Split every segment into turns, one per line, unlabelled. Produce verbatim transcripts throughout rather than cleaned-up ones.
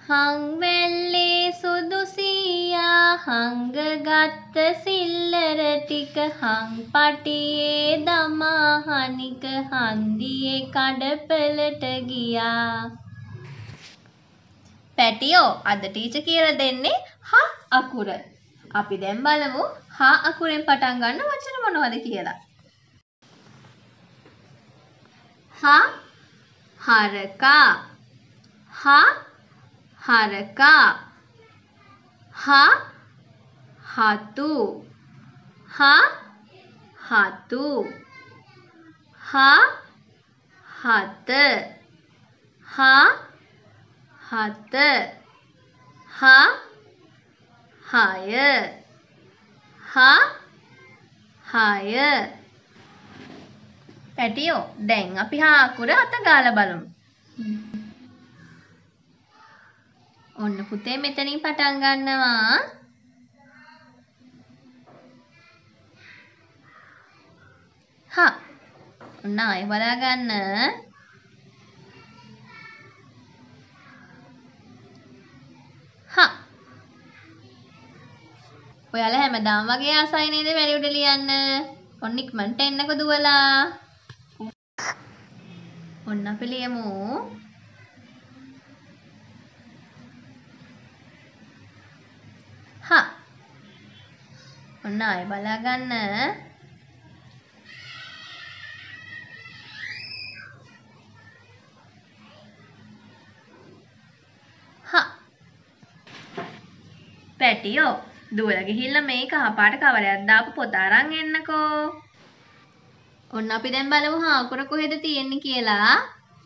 හංවැල්ලේ සුදු සීයා හංගගත්ත සිල්ලර ටික හංපටියේ දමා හනික හන්දියේ කඩපලට ගියා. පැටියෝ අද ටීචර් කියලා දෙන්නේ හ අකුර. අපි දැන් බලමු හ අකුරෙන් පටන් ගන්න වචන මොනවද කියලා. හ හරකා හ හරකා හ හතු හ හතු හ හත හ හත හ හය හ හය. පැටියෝ දැන් අපි හ අකුර අත ගාලා බලමු. ඔන්න පුතේ මෙතනින් පටන් ගන්නවා. හ. ඔන්න ආයෙ බලා ගන්න. හ. ඔයාලා හැමදාම වගේ ආසයි නේද වැලි උඩ ලියන්න? ඔන්න ඉක්මනට එන්නකෝ දුවලා. ඔන්න අපි ලියමු. හ. ඔන්න ආයෙ බලා ගන්න. හ. පැටියෝ දුවලා ගිහිල්ලා මේ කහපාට කවරයක් දාපු පොත අරන් එන්නකෝ. ඔන්න අපි දැන් බලමු හ අකුර කොහෙද තියෙන්නේ කියලා.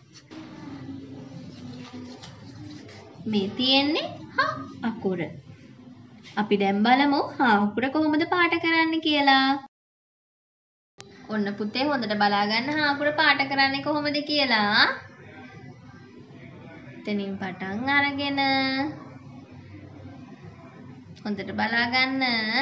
මේ තියෙන්නේ හ අකුර. අපි දැන් බලමු හ අකුර කොහොමද පාට කරන්නේ කියලා. ඔන්න පුතේ හොඳට බලා ගන්න හ අකුර පාට කරන්නේ කොහොමද කියලා. එතනින් පටන් අරගෙන හොඳට බලා ගන්න.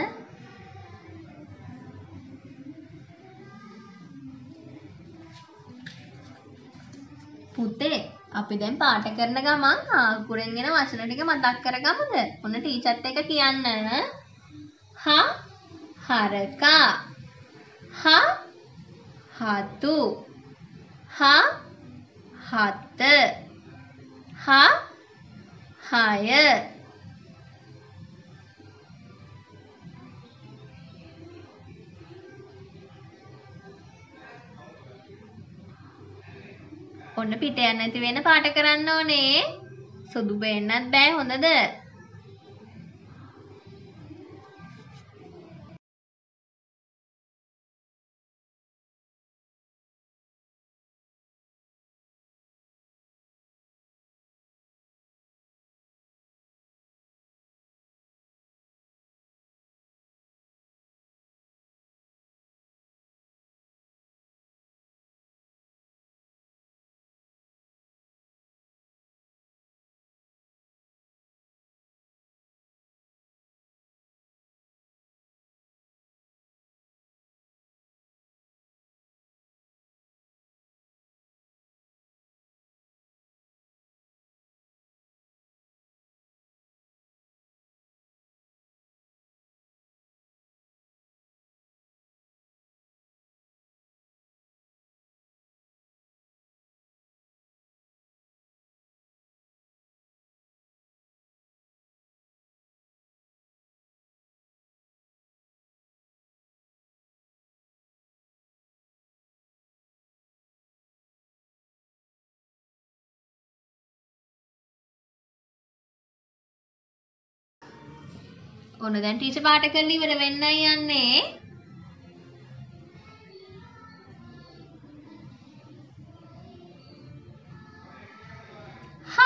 පුතේ අපි දැන් පාට කරන ගමන් හ අකුරෙන් එන වචන ටික මතක් කරගමුද? ඔන්න ටීචර්ත් එක කියන්න. හ හරකා හ හතු හ හත හ හය ඔන්න පිට යන්න නැති වෙන පාට කරන්න ඕනේ. සුදු වෙන්නත් බෑ හොඳද? ඔන්න දැන් ටීචර් පාට කරලා ඉවර වෙන්නයි යන්නේ. හ.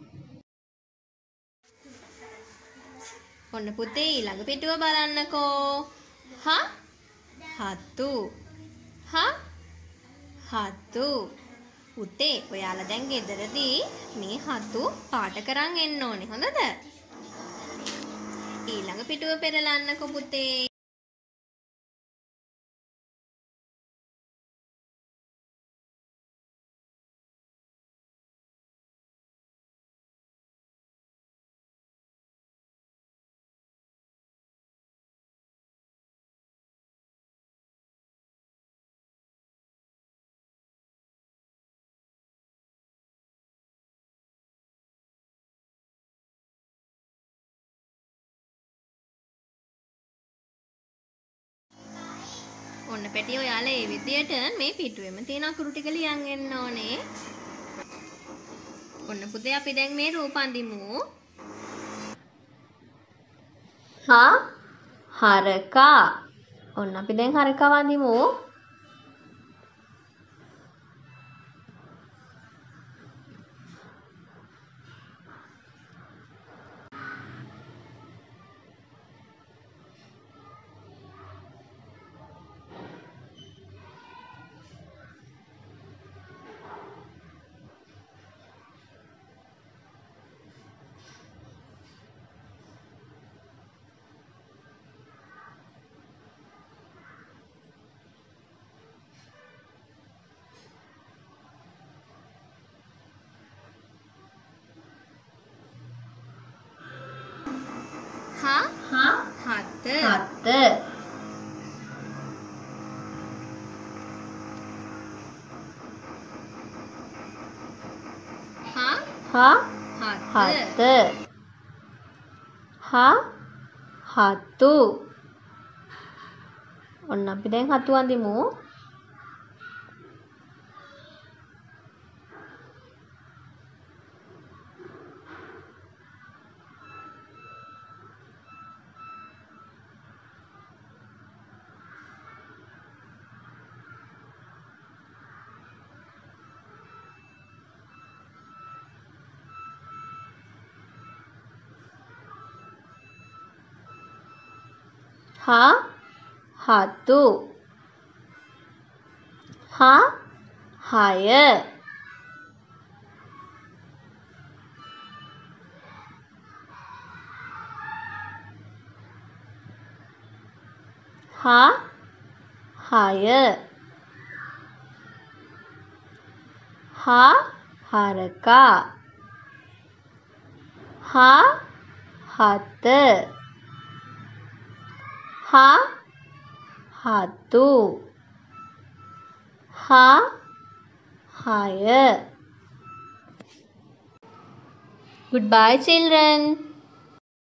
ඔන්න පුතේ ඊළඟ පිටුව බලන්නකෝ. හ හතු හ හතු. පුතේ ඔයාලා දැන් ගෙදරදී මේ හතු පාට කරන් එන්න ඕනේ. හොඳද? ඊළඟ පිටුව පෙරලන්නකෝ පුතේ. ඔන්න පැටියෝ ඔයාලා ඒ විදියට මේ පිටුවෙම තියෙන අකුරු ටික ලියන් එන්න ඕනේ. ඔන්න පුතේ අපි දැන් මේ රූප අඳිමු. හා හරකා. ඔන්න අපි දැන් හරකා වඳිමු. Ha ha hat hat ha ha hat ha hatu. ඔන්න අපි දැන් හතු අඳිමු. Ha hatu ha haya ha haya ha haraka ha hata ha hatu ha haya. Goodbye children.